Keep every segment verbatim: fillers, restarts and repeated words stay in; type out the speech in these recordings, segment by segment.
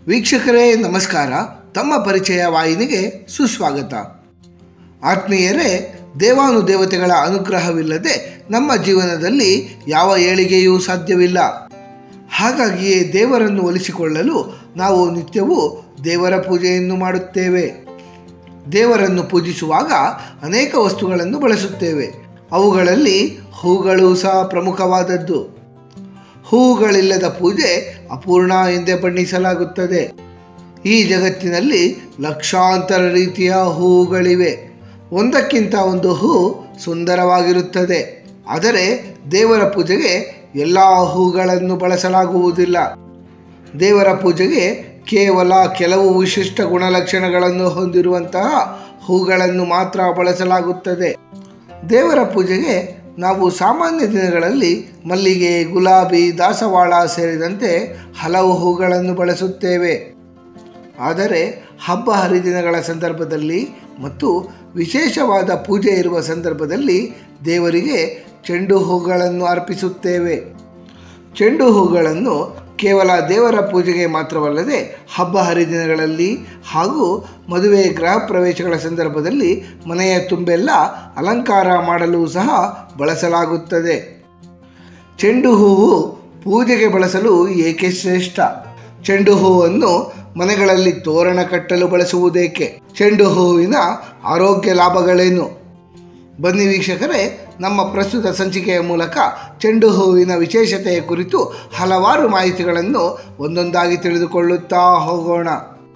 ವೀಕ್ಷಕರೇ ನಮಸ್ಕಾರ. ತಮ್ಮ ಪರಿಚಯ ವಾಹಿನಿಗೆ ಸುಸ್ವಾಗತ. ಆತ್ಮೀಯರೇ, ದೇವಾನುದೇವತೆಗಳ ಅನುಗ್ರಹವಿಲ್ಲದೆ ನಮ್ಮ ಜೀವನದಲ್ಲಿ ಯಾವ ಏಳಿಗೆಯೂ ಸಾಧ್ಯವಿಲ್ಲ. ಹಾಗಾಗಿಯೇ ದೇವರನ್ನು ಒಲಿಸಿಕೊಳ್ಳಲು ನಾವು ನಿತ್ಯವೂ ದೇವರ ಪೂಜೆಯನ್ನು ಮಾಡುತ್ತೇವೆ. ದೇವರನ್ನು ಪೂಜಿಸುವಾಗ ಅನೇಕ ವಸ್ತುಗಳನ್ನು ಬಳಸುತ್ತೇವೆ. ಅವುಗಳಲ್ಲಿ ಹೂಗಳು ಸಹ ಪ್ರಮುಖವಾದದ್ದು. ಹೂವುಗಳಿಲ್ಲದ ಪೂಜೆ ಅಪೂರ್ಣ ಎಂದೇ ಬಣ್ಣಿಸಲಾಗುತ್ತದೆ. ಈ ಜಗತ್ತಿನಲ್ಲಿ ಲಕ್ಷಾಂತರ ರೀತಿಯ ಹೂವುಗಳಿವೆ. ಒಂದಕ್ಕಿಂತ ಒಂದು ಹೂ ಸುಂದರವಾಗಿರುತ್ತದೆ. ಆದರೆ ದೇವರ ಪೂಜೆಗೆ ಎಲ್ಲ ಹೂಗಳನ್ನು ಬಳಸಲಾಗುವುದಿಲ್ಲ. ದೇವರ ಪೂಜೆಗೆ ಕೇವಲ ಕೆಲವು ವಿಶಿಷ್ಟ ಗುಣಲಕ್ಷಣಗಳನ್ನು ಹೊಂದಿರುವಂತಹ ಹೂಗಳನ್ನು ಮಾತ್ರ ಬಳಸಲಾಗುತ್ತದೆ. ದೇವರ ಪೂಜೆಗೆ ನಾವು ಸಾಮಾನ್ಯ ದಿನಗಳಲ್ಲಿ ಮಲ್ಲಿಗೆ, ಗುಲಾಬಿ, ದಾಸವಾಳ ಸೇರಿದಂತೆ ಹಲವು ಹೂಗಳನ್ನು ಬಳಸುತ್ತೇವೆ. ಆದರೆ ಹಬ್ಬ ಹರಿದಿನಗಳ ಸಂದರ್ಭದಲ್ಲಿ ಮತ್ತು ವಿಶೇಷವಾದ ಪೂಜೆ ಇರುವ ಸಂದರ್ಭದಲ್ಲಿ ದೇವರಿಗೆ ಚೆಂಡು ಹೂಗಳನ್ನು ಅರ್ಪಿಸುತ್ತೇವೆ. ಚೆಂಡು ಹೂಗಳನ್ನು ಕೇವಲ ದೇವರ ಪೂಜೆಗೆ ಮಾತ್ರವಲ್ಲದೆ ಹಬ್ಬ ಹರಿದಿನಗಳಲ್ಲಿ ಹಾಗೂ ಮದುವೆ, ಗೃಹ ಪ್ರವೇಶಗಳ ಸಂದರ್ಭದಲ್ಲಿ ಮನೆಯ ತುಂಬೆಲ್ಲ ಅಲಂಕಾರ ಮಾಡಲು ಸಹ ಬಳಸಲಾಗುತ್ತದೆ. ಚೆಂಡು ಹೂವು ಪೂಜೆಗೆ ಬಳಸಲು ಏಕೆ ಶ್ರೇಷ್ಠ? ಚೆಂಡು ಹೂವನ್ನು ಮನೆಗಳಲ್ಲಿ ತೋರಣ ಕಟ್ಟಲು ಬಳಸುವುದೇಕೆ? ಚೆಂಡು ಹೂವಿನ ಆರೋಗ್ಯ ಲಾಭಗಳೇನು? ಬನ್ನಿ ವೀಕ್ಷಕರೇ, ನಮ್ಮ ಪ್ರಸ್ತುತ ಸಂಚಿಕೆಯ ಮೂಲಕ ಚೆಂಡು ಹೂವಿನ ವಿಶೇಷತೆಯ ಕುರಿತು ಹಲವಾರು ಮಾಹಿತಿಗಳನ್ನು ಒಂದೊಂದಾಗಿ ತಿಳಿದುಕೊಳ್ಳುತ್ತಾ ಹೋಗೋಣ.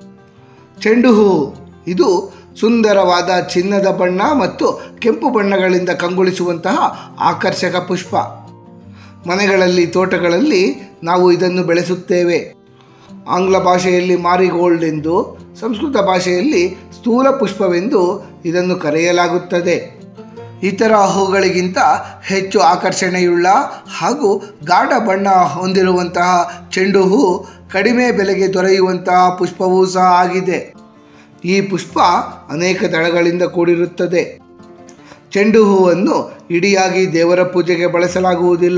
ಚೆಂಡು ಹೂವು ಇದು ಸುಂದರವಾದ ಚಿನ್ನದ ಬಣ್ಣ ಮತ್ತು ಕೆಂಪು ಬಣ್ಣಗಳಿಂದ ಕಂಗೊಳಿಸುವಂತಹ ಆಕರ್ಷಕ ಪುಷ್ಪ. ಮನೆಗಳಲ್ಲಿ, ತೋಟಗಳಲ್ಲಿ ನಾವು ಇದನ್ನು ಬೆಳೆಸುತ್ತೇವೆ. ಆಂಗ್ಲ ಭಾಷೆಯಲ್ಲಿ ಮಾರಿಗೋಲ್ಡ್ ಎಂದು, ಸಂಸ್ಕೃತ ಭಾಷೆಯಲ್ಲಿ ಸ್ಥೂಲ ಪುಷ್ಪವೆಂದು ಇದನ್ನು ಕರೆಯಲಾಗುತ್ತದೆ. ಇತರ ಹೂಗಳಿಗಿಂತ ಹೆಚ್ಚು ಆಕರ್ಷಣೆಯುಳ್ಳ ಹಾಗೂ ಗಾಢ ಬಣ್ಣ ಹೊಂದಿರುವಂತಹ ಚೆಂಡು ಹೂ ಕಡಿಮೆ ಬೆಲೆಗೆ ದೊರೆಯುವಂತಹ ಪುಷ್ಪವೂ ಸಹ ಆಗಿದೆ. ಈ ಪುಷ್ಪ ಅನೇಕ ದಳಗಳಿಂದ ಕೂಡಿರುತ್ತದೆ. ಚೆಂಡು ಹೂವನ್ನು ಇಡಿಯಾಗಿ ದೇವರ ಪೂಜೆಗೆ ಬಳಸಲಾಗುವುದಿಲ್ಲ.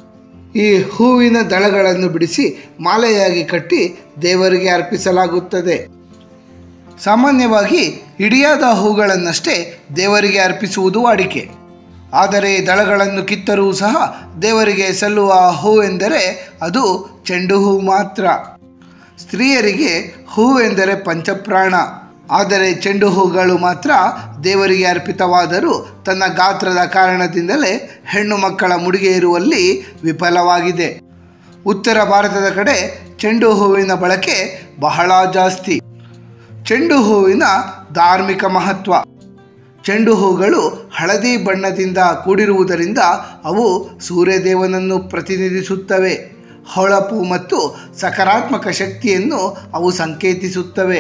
ಈ ಹೂವಿನ ದಳಗಳನ್ನು ಬಿಡಿಸಿ ಮಾಲೆಯಾಗಿ ಕಟ್ಟಿ ದೇವರಿಗೆ ಅರ್ಪಿಸಲಾಗುತ್ತದೆ. ಸಾಮಾನ್ಯವಾಗಿ ಇಡಿಯಾದ ಹೂಗಳನ್ನಷ್ಟೇ ದೇವರಿಗೆ ಅರ್ಪಿಸುವುದು ವಾಡಿಕೆ. ಆದರೆ ದಳಗಳನ್ನು ಕಿತ್ತರೂ ಸಹ ದೇವರಿಗೆ ಸಲ್ಲುವ ಹೂವೆಂದರೆ ಅದು ಚೆಂಡು ಹೂ ಮಾತ್ರ. ಸ್ತ್ರೀಯರಿಗೆ ಹೂವೆಂದರೆ ಪಂಚಪ್ರಾಣ. ಆದರೆ ಚೆಂಡು ಹೂಗಳು ಮಾತ್ರ ದೇವರಿಗೆ ಅರ್ಪಿತವಾದರೂ ತನ್ನ ಗಾತ್ರದ ಕಾರಣದಿಂದಲೇ ಹೆಣ್ಣು ಮಕ್ಕಳ ಮುಡಿಗೆ ಇರುವಲ್ಲಿ ವಿಫಲವಾಗಿದೆ. ಉತ್ತರ ಭಾರತದ ಕಡೆ ಚೆಂಡು ಹೂವಿನ ಬಳಕೆ ಬಹಳ ಜಾಸ್ತಿ. ಚೆಂಡು ಹೂವಿನ ಧಾರ್ಮಿಕ ಮಹತ್ವ. ಚೆಂಡು ಹೂಗಳು ಹಳದಿ ಬಣ್ಣದಿಂದ ಕೂಡಿರುವುದರಿಂದ ಅವು ಸೂರ್ಯದೇವನನ್ನು ಪ್ರತಿನಿಧಿಸುತ್ತವೆ. ಹೊಳಪು ಮತ್ತು ಸಕಾರಾತ್ಮಕ ಶಕ್ತಿಯನ್ನು ಅವು ಸಂಕೇತಿಸುತ್ತವೆ.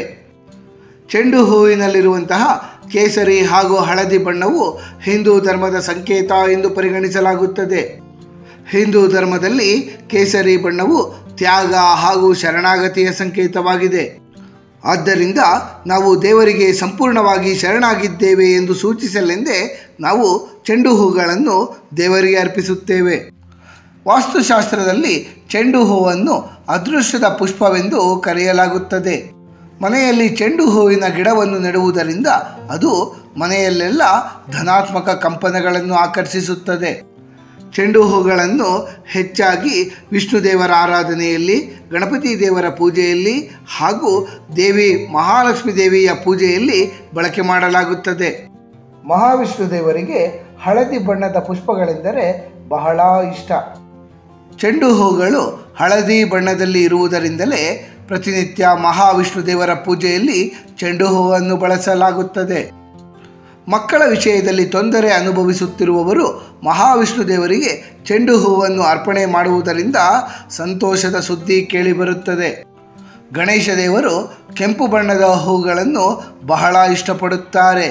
ಚೆಂಡು ಹೂವಿನಲ್ಲಿರುವಂತಹ ಕೇಸರಿ ಹಾಗೂ ಹಳದಿ ಬಣ್ಣವು ಹಿಂದೂ ಧರ್ಮದ ಸಂಕೇತ ಎಂದು ಪರಿಗಣಿಸಲಾಗುತ್ತದೆ. ಹಿಂದೂ ಧರ್ಮದಲ್ಲಿ ಕೇಸರಿ ಬಣ್ಣವು ತ್ಯಾಗ ಹಾಗೂ ಶರಣಾಗತಿಯ ಸಂಕೇತವಾಗಿದೆ. ಆದ್ದರಿಂದ ನಾವು ದೇವರಿಗೆ ಸಂಪೂರ್ಣವಾಗಿ ಶರಣಾಗಿದ್ದೇವೆ ಎಂದು ಸೂಚಿಸಲೆಂದೇ ನಾವು ಚೆಂಡು ಹೂಗಳನ್ನು ದೇವರಿಗೆ ಅರ್ಪಿಸುತ್ತೇವೆ. ವಾಸ್ತುಶಾಸ್ತ್ರದಲ್ಲಿ ಚೆಂಡು ಹೂವನ್ನು ಅದೃಷ್ಟದ ಪುಷ್ಪವೆಂದು ಕರೆಯಲಾಗುತ್ತದೆ. ಮನೆಯಲ್ಲಿ ಚೆಂಡು ಹೂವಿನ ಗಿಡವನ್ನು ನೆಡುವುದರಿಂದ ಅದು ಮನೆಯಲ್ಲೆಲ್ಲ ಧನಾತ್ಮಕ ಕಂಪನಗಳನ್ನು ಆಕರ್ಷಿಸುತ್ತದೆ. ಚೆಂಡು ಹೂಗಳನ್ನು ಹೆಚ್ಚಾಗಿ ವಿಷ್ಣು ದೇವರ ಆರಾಧನೆಯಲ್ಲಿ, ಗಣಪತಿ ದೇವರ ಪೂಜೆಯಲ್ಲಿ ಹಾಗೂ ದೇವಿ ಮಹಾಲಕ್ಷ್ಮೀ ದೇವಿಯ ಪೂಜೆಯಲ್ಲಿ ಬಳಕೆ ಮಾಡಲಾಗುತ್ತದೆ. ಮಹಾವಿಷ್ಣು ದೇವರಿಗೆ ಹಳದಿ ಬಣ್ಣದ ಪುಷ್ಪಗಳೆಂದರೆ ಬಹಳ ಇಷ್ಟ. ಚೆಂಡು ಹೂಗಳು ಹಳದಿ ಬಣ್ಣದಲ್ಲಿ ಇರುವುದರಿಂದಲೇ ಪ್ರತಿನಿತ್ಯ ಮಹಾವಿಷ್ಣು ದೇವರ ಪೂಜೆಯಲ್ಲಿ ಚೆಂಡು ಹೂವನ್ನು ಬಳಸಲಾಗುತ್ತದೆ. ಮಕ್ಕಳ ವಿಷಯದಲ್ಲಿ ತೊಂದರೆ ಅನುಭವಿಸುತ್ತಿರುವವರು ಮಹಾವಿಷ್ಣು ದೇವರಿಗೆ ಚೆಂಡು ಹೂವನ್ನು ಅರ್ಪಣೆ ಮಾಡುವುದರಿಂದ ಸಂತೋಷದ ಸುದ್ದಿ ಕೇಳಿಬರುತ್ತದೆ. ಗಣೇಶ ದೇವರು ಕೆಂಪು ಬಣ್ಣದ ಹೂಗಳನ್ನು ಬಹಳ ಇಷ್ಟಪಡುತ್ತಾರೆ.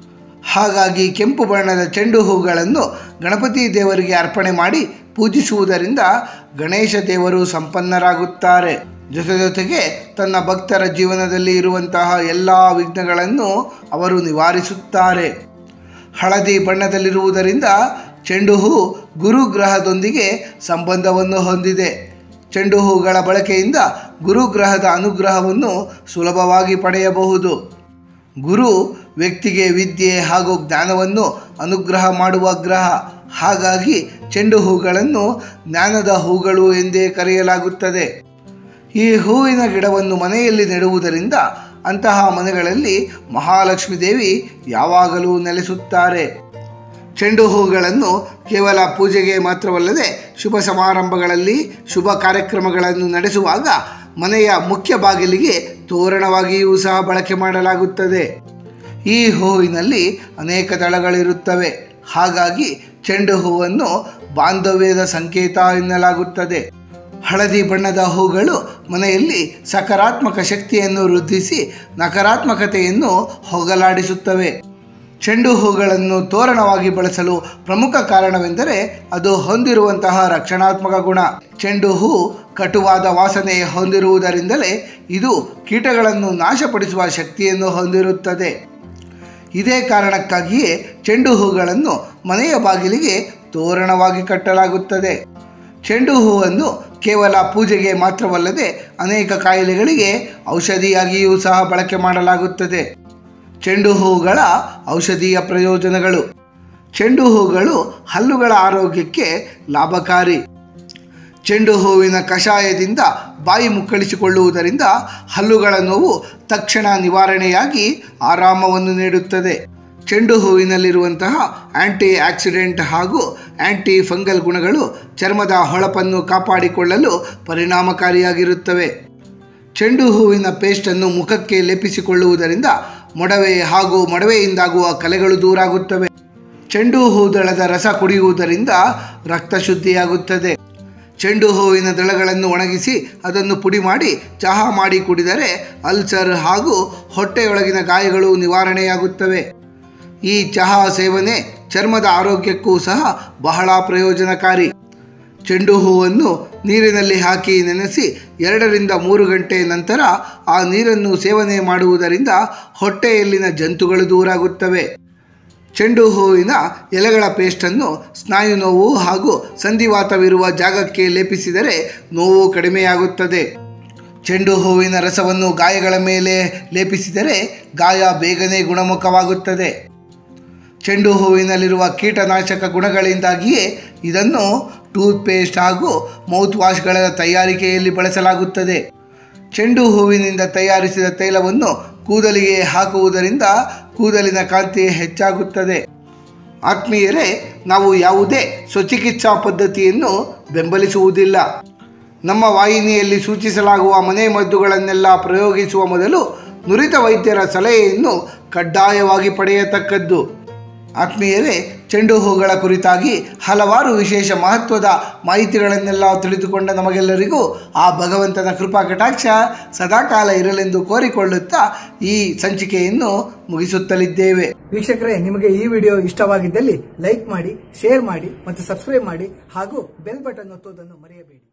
ಹಾಗಾಗಿ ಕೆಂಪು ಬಣ್ಣದ ಚೆಂಡು ಹೂಗಳನ್ನು ಗಣಪತಿ ದೇವರಿಗೆ ಅರ್ಪಣೆ ಮಾಡಿ ಪೂಜಿಸುವುದರಿಂದ ಗಣೇಶ ದೇವರು ಸಂಪನ್ನರಾಗುತ್ತಾರೆ. ಜೊತೆ ಜೊತೆಗೆ ತನ್ನ ಭಕ್ತರ ಜೀವನದಲ್ಲಿ ಇರುವಂತಹ ಎಲ್ಲ ವಿಘ್ನಗಳನ್ನು ಅವರು ನಿವಾರಿಸುತ್ತಾರೆ. ಹಳದಿ ಬಣ್ಣದಲ್ಲಿರುವುದರಿಂದ ಚೆಂಡು ಹೂ ಗುರುಗ್ರಹದೊಂದಿಗೆ ಸಂಬಂಧವನ್ನು ಹೊಂದಿದೆ. ಚೆಂಡು ಹೂಗಳ ಬಳಕೆಯಿಂದ ಗುರುಗ್ರಹದ ಅನುಗ್ರಹವನ್ನು ಸುಲಭವಾಗಿ ಪಡೆಯಬಹುದು. ಗುರು ವ್ಯಕ್ತಿಗೆ ವಿದ್ಯೆ ಹಾಗೂ ಜ್ಞಾನವನ್ನು ಅನುಗ್ರಹ ಮಾಡುವ ಗ್ರಹ. ಹಾಗಾಗಿ ಚೆಂಡು ಹೂಗಳನ್ನು ಜ್ಞಾನದ ಹೂಗಳು ಎಂದೇ ಕರೆಯಲಾಗುತ್ತದೆ. ಈ ಹೂವಿನ ಗಿಡವನ್ನು ಮನೆಯಲ್ಲಿ ನೆಡುವುದರಿಂದ ಅಂತಹ ಮನೆಗಳಲ್ಲಿ ಮಹಾಲಕ್ಷ್ಮೀ ದೇವಿ ಯಾವಾಗಲೂ ನೆಲೆಸುತ್ತಾರೆ. ಚೆಂಡು ಹೂಗಳನ್ನು ಕೇವಲ ಪೂಜೆಗೆ ಮಾತ್ರವಲ್ಲದೆ ಶುಭ ಸಮಾರಂಭಗಳಲ್ಲಿ ಶುಭ ಕಾರ್ಯಕ್ರಮಗಳನ್ನು ನಡೆಸುವಾಗ ಮನೆಯ ಮುಖ್ಯ ಬಾಗಿಲಿಗೆ ತೋರಣವಾಗಿಯೂ ಸಹ ಬಳಕೆ ಮಾಡಲಾಗುತ್ತದೆ. ಈ ಹೂವಿನಲ್ಲಿ ಅನೇಕ ದಳಗಳಿರುತ್ತವೆ. ಹಾಗಾಗಿ ಚೆಂಡು ಹೂವನ್ನು ಬಾಂಧವ್ಯದ ಸಂಕೇತ ಎನ್ನಲಾಗುತ್ತದೆ. ಹಳದಿ ಬಣ್ಣದ ಹೂಗಳು ಮನೆಯಲ್ಲಿ ಸಕಾರಾತ್ಮಕ ಶಕ್ತಿಯನ್ನು ವೃದ್ಧಿಸಿ ನಕಾರಾತ್ಮಕತೆಯನ್ನು ಹೋಗಲಾಡಿಸುತ್ತವೆ. ಚೆಂಡು ಹೂಗಳನ್ನು ತೋರಣವಾಗಿ ಬಳಸಲು ಪ್ರಮುಖ ಕಾರಣವೆಂದರೆ ಅದು ಹೊಂದಿರುವಂತಹ ರಕ್ಷಣಾತ್ಮಕ ಗುಣ. ಚೆಂಡು ಹೂ ಕಟುವಾದ ವಾಸನೆ ಹೊಂದಿರುವುದರಿಂದಲೇ ಇದು ಕೀಟಗಳನ್ನು ನಾಶಪಡಿಸುವ ಶಕ್ತಿಯನ್ನು ಹೊಂದಿರುತ್ತದೆ. ಇದೇ ಕಾರಣಕ್ಕಾಗಿಯೇ ಚೆಂಡು ಹೂಗಳನ್ನು ಮನೆಯ ಬಾಗಿಲಿಗೆ ತೋರಣವಾಗಿ ಕಟ್ಟಲಾಗುತ್ತದೆ. ಚೆಂಡು ಹೂವನ್ನು ಕೇವಲ ಪೂಜೆಗೆ ಮಾತ್ರವಲ್ಲದೆ ಅನೇಕ ಕಾಯಿಲೆಗಳಿಗೆ ಔಷಧಿಯಾಗಿಯೂ ಸಹ ಬಳಕೆ ಮಾಡಲಾಗುತ್ತದೆ. ಚೆಂಡು ಹೂಗಳ ಔಷಧೀಯ ಪ್ರಯೋಜನಗಳು. ಚೆಂಡು ಹೂಗಳು ಹಲ್ಲುಗಳ ಆರೋಗ್ಯಕ್ಕೆ ಲಾಭಕಾರಿ. ಚೆಂಡು ಹೂವಿನ ಕಷಾಯದಿಂದ ಬಾಯಿ ಮುಕ್ಕಳಿಸಿಕೊಳ್ಳುವುದರಿಂದ ಹಲ್ಲುಗಳ ನೋವು ತಕ್ಷಣ ನಿವಾರಣೆಯಾಗಿ ಆರಾಮವನ್ನು ನೀಡುತ್ತದೆ. ಚೆಂಡು ಹೂವಿನಲ್ಲಿರುವಂತಹ ಆಂಟಿ ಆಕ್ಸಿಡೆಂಟ್ ಹಾಗೂ ಆಂಟಿ ಫಂಗಲ್ ಗುಣಗಳು ಚರ್ಮದ ಹೊಳಪನ್ನು ಕಾಪಾಡಿಕೊಳ್ಳಲು ಪರಿಣಾಮಕಾರಿಯಾಗಿರುತ್ತವೆ. ಚೆಂಡು ಹೂವಿನ ಪೇಸ್ಟನ್ನು ಮುಖಕ್ಕೆ ಲೇಪಿಸಿಕೊಳ್ಳುವುದರಿಂದ ಮೊಡವೆ ಹಾಗೂ ಮೊಡವೆಯಿಂದಾಗುವ ಕಲೆಗಳು ದೂರಾಗುತ್ತವೆ. ಚೆಂಡು ಹೂದಳದ ರಸ ಕುಡಿಯುವುದರಿಂದ ರಕ್ತ ಶುದ್ಧಿಯಾಗುತ್ತದೆ. ಚೆಂಡು ಹೂವಿನ ದಳಗಳನ್ನು ಒಣಗಿಸಿ ಅದನ್ನು ಪುಡಿ ಮಾಡಿ ಚಹಾ ಮಾಡಿ ಕುಡಿದರೆ ಅಲ್ಸರ್ ಹಾಗೂ ಹೊಟ್ಟೆಯೊಳಗಿನ ಗಾಯಗಳು ನಿವಾರಣೆಯಾಗುತ್ತವೆ. ಈ ಚಹಾ ಸೇವನೆ ಚರ್ಮದ ಆರೋಗ್ಯಕ್ಕೂ ಸಹ ಬಹಳ ಪ್ರಯೋಜನಕಾರಿ. ಚೆಂಡು ಹೂವನ್ನು ನೀರಿನಲ್ಲಿ ಹಾಕಿ ನೆನೆಸಿ ಎರಡರಿಂದ ಮೂರು ಗಂಟೆ ನಂತರ ಆ ನೀರನ್ನು ಸೇವನೆ ಮಾಡುವುದರಿಂದ ಹೊಟ್ಟೆಯಲ್ಲಿನ ಜಂತುಗಳು ದೂರಾಗುತ್ತವೆ. ಚೆಂಡು ಹೂವಿನ ಎಲೆಗಳ ಪೇಸ್ಟನ್ನು ಸ್ನಾಯು ನೋವು ಹಾಗೂ ಸಂಧಿವಾತವಿರುವ ಜಾಗಕ್ಕೆ ಲೇಪಿಸಿದರೆ ನೋವು ಕಡಿಮೆಯಾಗುತ್ತದೆ. ಚೆಂಡು ಹೂವಿನ ರಸವನ್ನು ಗಾಯಗಳ ಮೇಲೆ ಲೇಪಿಸಿದರೆ ಗಾಯ ಬೇಗನೆ ಗುಣಮುಖವಾಗುತ್ತದೆ. ಚೆಂಡು ಹೂವಿನಲ್ಲಿರುವ ಕೀಟನಾಶಕ ಗುಣಗಳಿಂದಾಗಿಯೇ ಇದನ್ನು ಟೂತ್ ಪೇಸ್ಟ್ ಹಾಗೂ ಮೌತ್ ವಾಶ್ಗಳ ತಯಾರಿಕೆಯಲ್ಲಿ ಬಳಸಲಾಗುತ್ತದೆ. ಚೆಂಡು ಹೂವಿನಿಂದ ತಯಾರಿಸಿದ ತೈಲವನ್ನು ಕೂದಲಿಗೆ ಹಾಕುವುದರಿಂದ ಕೂದಲಿನ ಕಾಂತಿ ಹೆಚ್ಚಾಗುತ್ತದೆ. ಆತ್ಮೀಯರೇ, ನಾವು ಯಾವುದೇ ಸ್ವಚಿಕಿತ್ಸಾ ಪದ್ಧತಿಯನ್ನು ಬೆಂಬಲಿಸುವುದಿಲ್ಲ. ನಮ್ಮ ವಾಹಿನಿಯಲ್ಲಿ ಸೂಚಿಸಲಾಗುವ ಮನೆ ಮದ್ದುಗಳನ್ನೆಲ್ಲ ಪ್ರಯೋಗಿಸುವ ಮೊದಲು ನುರಿತ ವೈದ್ಯರ ಸಲಹೆಯನ್ನು ಕಡ್ಡಾಯವಾಗಿ ಪಡೆಯತಕ್ಕದ್ದು. ಆತ್ಮೀಯರೇ, ಚೆಂಡು ಹೂಗಳ ಕುರಿತಾಗಿ ಹಲವಾರು ವಿಶೇಷ ಮಹತ್ವದ ಮಾಹಿತಿಗಳನ್ನೆಲ್ಲ ತಿಳಿದುಕೊಂಡ ನಮಗೆಲ್ಲರಿಗೂ ಆ ಭಗವಂತನ ಕೃಪಾ ಕಟಾಕ್ಷ ಸದಾಕಾಲ ಇರಲೆಂದು ಕೋರಿಕೊಳ್ಳುತ್ತಾ ಈ ಸಂಚಿಕೆಯನ್ನು ಮುಗಿಸುತ್ತಲಿದ್ದೇವೆ. ವೀಕ್ಷಕರೇ, ನಿಮಗೆ ಈ ವಿಡಿಯೋ ಇಷ್ಟವಾಗಿದ್ದಲ್ಲಿ ಲೈಕ್ ಮಾಡಿ, ಶೇರ್ ಮಾಡಿ ಮತ್ತು ಸಬ್ಸ್ಕ್ರೈಬ್ ಮಾಡಿ ಹಾಗೂ ಬೆಲ್ ಬಟನ್ ಒತ್ತುವುದನ್ನು ಮರೆಯಬೇಡಿ.